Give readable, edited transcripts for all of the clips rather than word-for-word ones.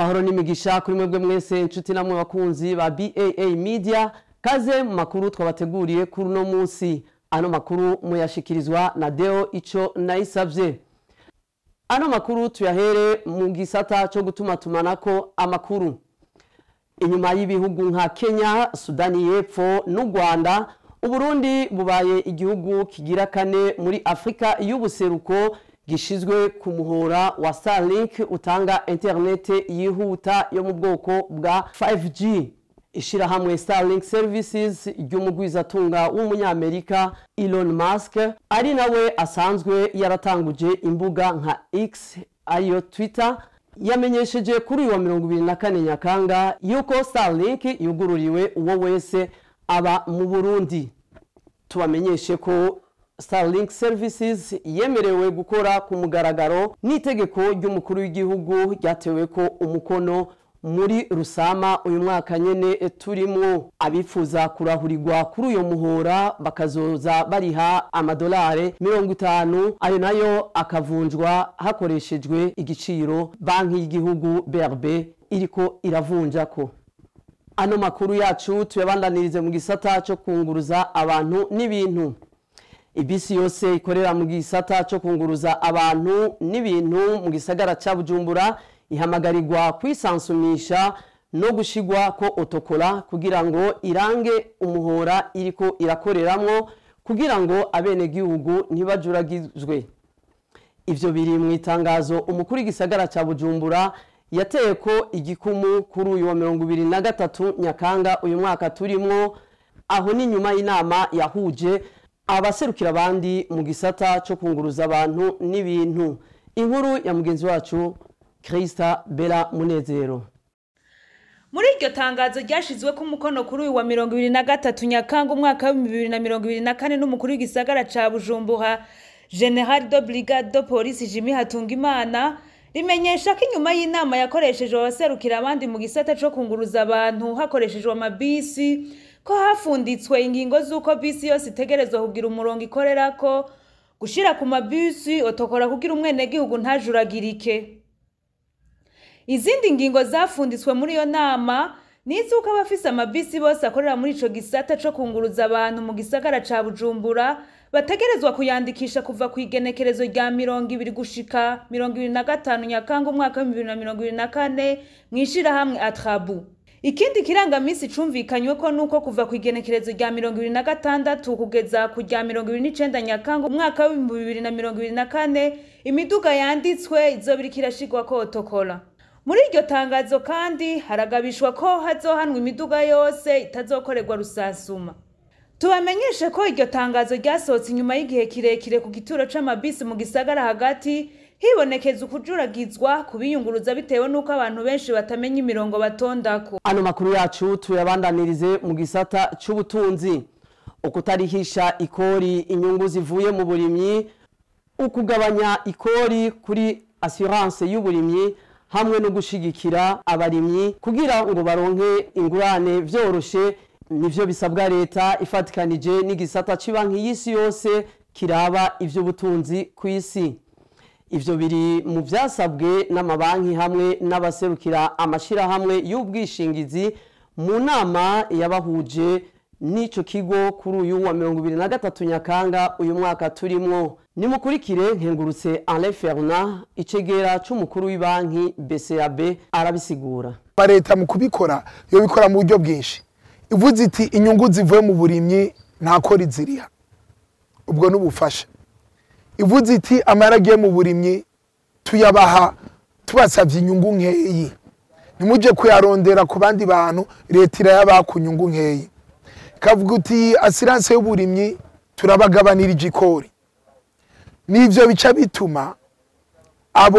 Amahoro n'imigisha kuri mwebwe mwese inshuti namwe bakunzi ba BAA Media, kaze mu makuru twabateguriye kuri no munsi. Ano makuru muyashikirizwa na Deo Ico Nayisavye. Ano makuru tuyahere mu gisata cyo gutumatumanako amakuru. Inyuma y'ibihugu nka Kenya, Sudani y'Epfo n'u Rwanda, Uburundi bubaye igihugu kigira kane muri Afrika y'ubuseruko gishizwe ku muhora wa Starlink utanga internet yihuta yo mu bwoko bwa 5G. Ishirahamwe Starlink Services ry'umugwizatunga w'umunyamerika Elon Musk ari nawe asanzwe yaratanguje imbuga nka X ariyo Twitter, yamenyesheje kuri wa 24 Nyakanga yuko Starlink yugururiwe uwo wese aba mu Burundi. Tubamenyeshe ko Starlink Services yemerewe gukora ku mugaragaro n'itegeko ry'umukuru w'igihugu ryatewe ko umukono muri Rusama uyu mwaka nyene turimo. Abifuza kurahurirwa kuri uyo muhora bakazoza bariha amadolari 50, ayo nayo akavunjwa hakoreshejwe igiciro banki y'igihugu BRB iriko iravunjako. Ano makuru yacu tuyabandanirize mu gisata cyo kunguruza abantu n'ibintu. Ibisi yose ikorera mu gisata cyo kunguruza abantu n'ibintu mu gisagara ca Bujumbura ihamagarirwa kwisansumisha no gushigwa ko otokola kugira ngo irange umuhora iriko irakoreramwo, kugira ngo abene gihugu ntibajuragizwe. Ivyo biri mu itangazo umukuru w'igisagara ca Bujumbura yateye ko igikumu kuri uyu wa 23 Nyakanga uyu mwaka turimo, aho ni nyuma y'inama yahuje abaserukira abandi mu gisata cyo kunguruza abantu n'ibintu. Inkuru ya mugenzi wacu Krista Bella Munezero. Muri iryo tangazo ryashizwe ku mukono kuri uyu wa 23 Nyakanga umwaka wa 2024 n'umukuru w'igisagara ca Bujumbura General de Brigade de Police Jimmy Hatungimana, rimenyesha ko inyuma y'inama yakoreshejwe abaserukira abandi mu gisata cyo kunguruza abantu hakoreshejwe amabisi ko hafunditswe ingingo z'uko bisi yose itegerezwa kugira umurongo ikorerako, gushira ku mabisi otokora kugira umwene gihugu ntajuragirike. Izindi ngingo zafunditswe muri yo nama nizuko abafise amabisi bose akorera muri ico gisata cyo kunguruza abantu mu gisagara ca Bujumbura bategerezwa kuyandikisha kuva ku igenekerezo rya 20 gushika 25 Nyakanga umwaka wa 2024 mwishira hamwe Atrabu. Ikindi kirangamisi cumvikanywe ko nuko kuva ku igenekerezo rya 26 kugeza ku rya 29 Nyakanga umwaka wa 2024 imiduga yanditswe izobirika irashigwa ko otokola. Muri iryo tangazo kandi haragabishwa ko hazohanwa imiduga yose itazokorerwa rusansuma. Tubamenyeshe ko iryo tangazo ryasohotse inyuma y'igihe kirekire ku gituro c'amabisi mu gisagara hagati hibonekeza ukujuragizwa kubiyunguruza bitewe nuko abantu benshi batamenya imirongo batondako. Ano makuru yacu tuyabandanirize mu gisata c'ubutunzi. Ukutarihisha ikori inyungu zivuye mu burimyi, ukugabanya ikori kuri assurance y'uburimyi hamwe no gushigikira abarimyi kugira ngo baronke ingurane vyoroshe, nivyo bisabwa leta ifatikanije n'igisata c'Ibanki y'Isi yose kiraba ivy'ubutunzi ku isi. Ivyo biri mu vyasabwe n'amabanki hamwe n'abaserukira amashira hamwe y'ubwishingizi mu nama yabahuje n'ico kigo kuri uyu wa 23 Nyakanga uyu mwaka turimo. Nimukurikire nkengurutse Alain Fernand icegera c'umukuru w'ibanki BCAB arabisigura. Leta mu kubikora yo bikora mu buryo bwinshi. Ivuze iti inyungu zivuye mu burimyi ntako riziriha, ubwo n'ubufasha. Ivuze iti amaragiye mu burimyi tuyabaha tubasavye inyungu nkeyi, nimuje kuyarondera ku bandi bantu, leta irayabaha ku nyungu nkeyi. Kavuga uti assurance y'uburimyi turabagabanira ikori. Nivyo bica bituma abo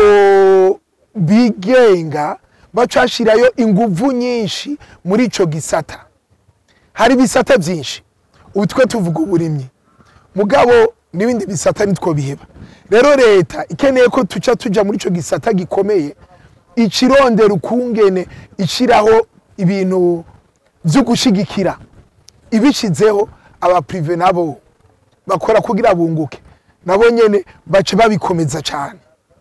bigenga bacashirayo inguvu nyinshi muri ico gisata. Hari bisata byinshi utwe tuvuga uburimyi, mugabo nibindi bisata nitwo biheba. Rero leta ikeneye ko tuja muri ico gisata gikomeye, icirondera ukungene ishiraho ibintu byo gushigikira ibishizeho aba prive nabo bakora kugira bunguke, nabo nyene bace babikomeza cyane.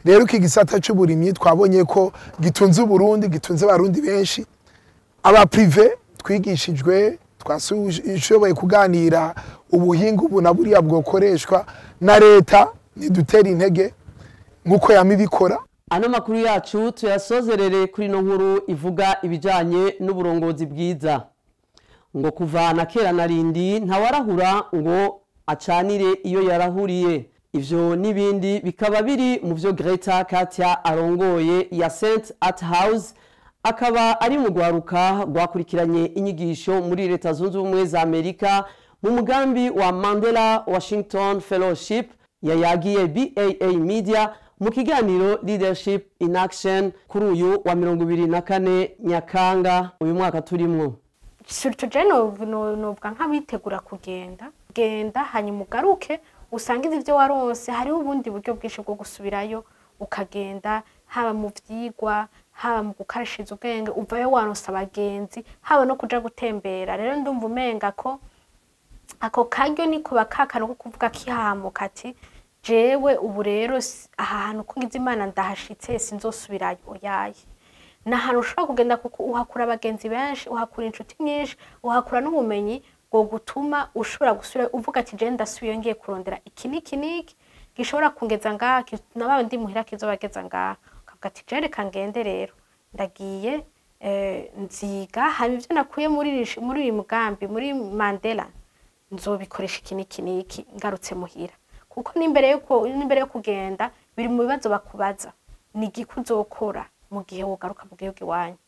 rero iki gisata cy'uburimyi twabonye ko gitunze Burundi, gitunze abarundi benshi. Aba prive twigishijwe, twashoboye kuganira ubuhinga ubu na buriya bwokoreshwa na leta, nidutera intege nkuko yamibikora. Ano makuru yacu tuyasozerere kuri no nkuru ivuga ibijanye n'uburongozi bwiza. Ngo kuva na kera narindi ntawarahura ngo acanire iyo yarahuriye. Ivyo nibindi bikaba biri mu vyo Greta Katia arongoye ya St. At House, akaba ari mu gwaruka rwakurikiranye inyigisho muri Leta Zunze Ubumwe za Amerika mu mugambi wa Mandela Washington Fellowship yayagiye BAA Media mu kiganiro Leadership in Action kuri uyu wa 24 Nyakanga uyu mwaka turimwo. Surtout novuga nk'abitegura kugenda hanyuma ugaruke usangiza ivyo waronse. Hariho ubundi buryo bwinshi bwo gusubirayo ukagenda, haba mu vyigwa, haba mu gukarishiriza ubwenge, uvayo waronse abagenzi, haba no kuja gutembera. Rero ndumva umenga ko ako karyo niko bakakana ko kuvuga kihamuka ati jewe ubu rero aha hantu ko ngize Imana ndahashitse sinzosubirayo. Oyaye na hantu ushobora kugenda kuko uhakura abagenzi benshi, uhakura inshuti nyinshi, uhakura n'ubumenyi bwo gutuma ushobora gusubira uvuga ati je ndasubiye ngiye kurondera iki niki gishobora kungeza ngaha nabaye ndi muhira kizobageza ngaha. Ukavuga ati je reka ngende rero ndagiye nziga hari ivyo nakuye muri uyu mugambi muri Mandela nzobikoresha iki niki ngarutse muhira. Kuko nimbere yo kugenda biri mu bibazo bakubaza ni gikuzokora mu gihe wogaruka mu gihugu iwanyu.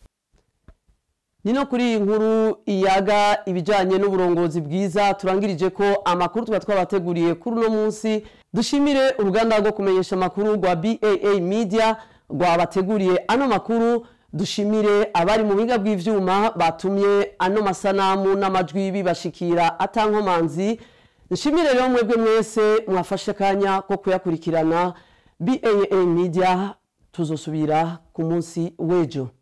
Nino kuri inkuru iyaga ibijanye n'uburongozi bwiza turangirije ko amakuru twabateguriye kuri no munsi. Dushimire uruganda rwo kumenyesha amakuru rwa BAA Media rwabateguriye ano makuru. Dushimire abari mu biga bw'ivyuma batumye ano masanamu n'amajwi bibashikira atankomanzi. Nshimire rero mwebwe mwese mwafashe kanya ko kuyakurikirana. BAA Media tuzosubira ku munsi w'ejo.